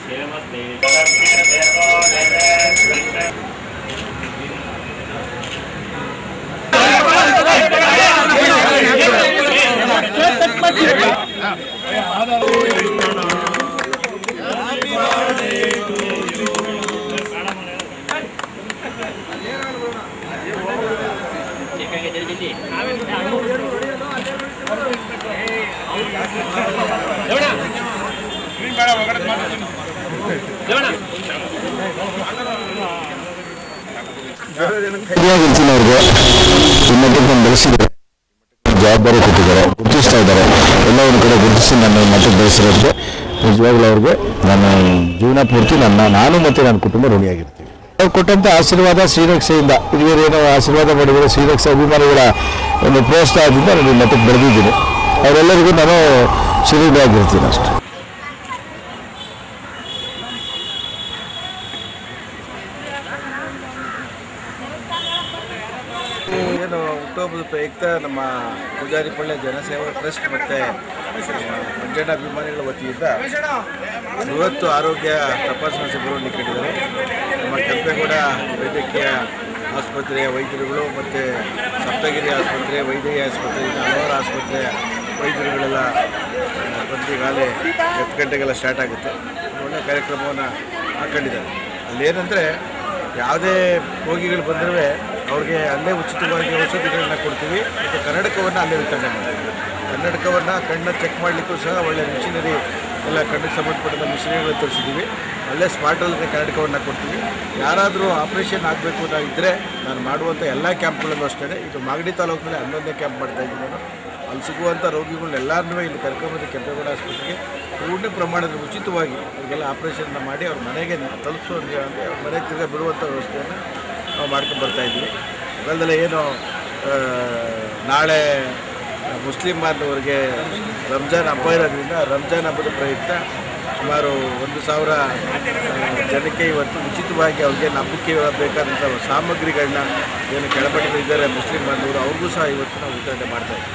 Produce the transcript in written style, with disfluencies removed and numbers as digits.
ಜವಾಬ್ದಾರಿ ಕೊಟ್ಟಿದ್ದಾರೆ, ಗುರುತಿಸ್ತಾ ಇದ್ದಾರೆ. ಎಲ್ಲ ಒಂದು ಕಡೆ ಗುರುತಿಸಿ ನನ್ನ ಮಟ್ಟಕ್ಕೆ ಬೆಳೆಸಿರೋದಕ್ಕೆ ನಿಜವಾಗ್ಲೂ ಅವ್ರಿಗೆ ನನ್ನ ಜೀವನ ಪೂರ್ತಿ ನಾನು ಮತ್ತು ನನ್ನ ಕುಟುಂಬ ಋಣಿಯಾಗಿರ್ತೀವಿ. ಅವ್ರು ಕೊಟ್ಟಂಥ ಆಶೀರ್ವಾದ ಶ್ರೀರಕ್ಷೆಯಿಂದ ಹಿರಿಯರೇನೋ ಆಶೀರ್ವಾದ ಮಾಡಿದರೆ ಶ್ರೀರಕ್ಷೆ ಅಭಿಮಾನಿಗಳ ಒಂದು ಪ್ರೋತ್ಸಾಹದಿಂದ ನಾನು ಮಟ್ಟಕ್ಕೆ ಬೆಳೆದಿದ್ದೀನಿ. ಅವರೆಲ್ಲರಿಗೂ ನಾನು ಶ್ರೀರಾಗಿರ್ತೀನಿ ಅಷ್ಟೇ. ಏನು ಹುಟ್ಟುಹಬ್ಬದ ಪ್ರಯುಕ್ತ ನಮ್ಮ ಪೂಜಾರಿ ಪಳ್ಳಿ ಜನಸೇವಾ ಟ್ರಸ್ಟ್ ಮತ್ತು ಮಂಜಣ್ಣ ಅಭಿಮಾನಿಗಳ ವತಿಯಿಂದ ಬೃಹತ್ ಆರೋಗ್ಯ ತಪಾಸಣಾ ಶಿಬಿರವನ್ನು ನೀಡಿದ್ದಾರೆ. ನಮ್ಮ ಕೆಂಪೇಗೌಡ ವೈದ್ಯಕೀಯ ಆಸ್ಪತ್ರೆಯ ವೈದ್ಯರುಗಳು ಮತ್ತು ಸಪ್ತಗಿರಿ ಆಸ್ಪತ್ರೆ, ವೈದ್ಯಕೀಯ ಆಸ್ಪತ್ರೆ, ಹಲವಾರು ಆಸ್ಪತ್ರೆಯ ವೈದ್ಯರುಗಳೆಲ್ಲ ಬಂದಿಗಾಲೇ 10 ಗಂಟೆಗೆಲ್ಲ ಸ್ಟಾರ್ಟ್ ಆಗುತ್ತೆ. ಒಳ್ಳೆಯ ಕಾರ್ಯಕ್ರಮವನ್ನು ಹಾಕೊಂಡಿದ್ದಾರೆ. ಅಲ್ಲೇನೆಂದರೆ ಯಾವುದೇ ರೋಗಿಗಳು ಬಂದರೆ ಅವ್ರಿಗೆ ಅಲ್ಲೇ ಉಚಿತವಾಗಿ ಔಷಧಿಗಳನ್ನ ಕೊಡ್ತೀವಿ ಮತ್ತು ಕನ್ನಡಕವನ್ನು ಅಲ್ಲೇ ವಿತರಣೆ ಮಾಡ್ತೀವಿ. ಕನ್ನಡಕವನ್ನು ಕಣ್ಣನ್ನು ಚೆಕ್ ಮಾಡಲಿಕ್ಕೂ ಸಹ ಒಳ್ಳೆಯ ಮಿಷಿನರಿ ಎಲ್ಲ ಕಣ್ಣಿಗೆ ಸಂಬಂಧಪಟ್ಟ ಮಿಷಿನರಿಗಳು ತರಿಸಿದ್ದೀವಿ. ಅಲ್ಲೇ ಸ್ಮಾರ್ಟಲ್ಲೇ ಕನ್ನಡಕವನ್ನು ಕೊಡ್ತೀವಿ. ಯಾರಾದರೂ ಆಪ್ರೇಷನ್ ಆಗಬೇಕು ಅಂತ ಇದ್ದರೆ ನಾನು ಮಾಡುವಂಥ ಎಲ್ಲ ಕ್ಯಾಂಪ್ಗಳಲ್ಲೂ ಅಷ್ಟೇ. ಇದು ಮಾಗಡಿ ತಾಲೂಕಿನಲ್ಲಿ 11ನೇ ಕ್ಯಾಂಪ್ ಮಾಡ್ತಾಯಿದ್ದೀನಿ ನಾನು. ಅಲ್ಲಿ ಸಿಗುವಂಥ ರೋಗಿಗಳನ್ನೆಲ್ಲರನ್ನೂ ಇಲ್ಲಿ ಕರ್ಕೊಂಬಂದು ಕೆಂಪೇಗೌಡ ಆಸ್ಪತ್ರೆಗೆ ಪೂರ್ಣ ಪ್ರಮಾಣದಲ್ಲಿ ಉಚಿತವಾಗಿ ಅವ್ರಿಗೆಲ್ಲ ಆಪ್ರೇಷನ್ನ ಮಾಡಿ ಅವ್ರ ಮನೆಗೆ ತಲುಪಿಸೋ ಅಂದರೆ ಅವ್ರ ಮನೆಗೆ ತಿರ್ಗಿ ಬಿಡುವಂಥ ವ್ಯವಸ್ಥೆಯನ್ನು ನಾವು ಮಾಡ್ಕೊಂಡು ಬರ್ತಾಯಿದ್ದೀವಿ. ಅದಲ್ಲದೆ ಏನು ನಾಳೆ ಮುಸ್ಲಿಂ ಬಾಂಧವರಿಗೆ ರಂಜಾನ್ ಹಬ್ಬ ಇರೋದ್ರಿಂದ ರಂಜಾನ್ ಹಬ್ಬದ ಪ್ರಯುಕ್ತ ಸುಮಾರು 1,000 ಜನಕ್ಕೆ ಇವತ್ತು ಉಚಿತವಾಗಿ ಅವ್ರಿಗೆ ಹಬ್ಬಕ್ಕೆ ಬೇಕಾದಂಥ ಸಾಮಗ್ರಿಗಳನ್ನ ಏನು ಕೆಳಮಟ್ಟದಲ್ಲಿದ್ದಾರೆ ಮುಸ್ಲಿಂ ಬಾಂಧವರು ಅವ್ರಿಗೂ ಸಹ ಇವತ್ತು ನಾವು ವಿತರಣೆ ಮಾಡ್ತಾಯಿದ್ದೀವಿ.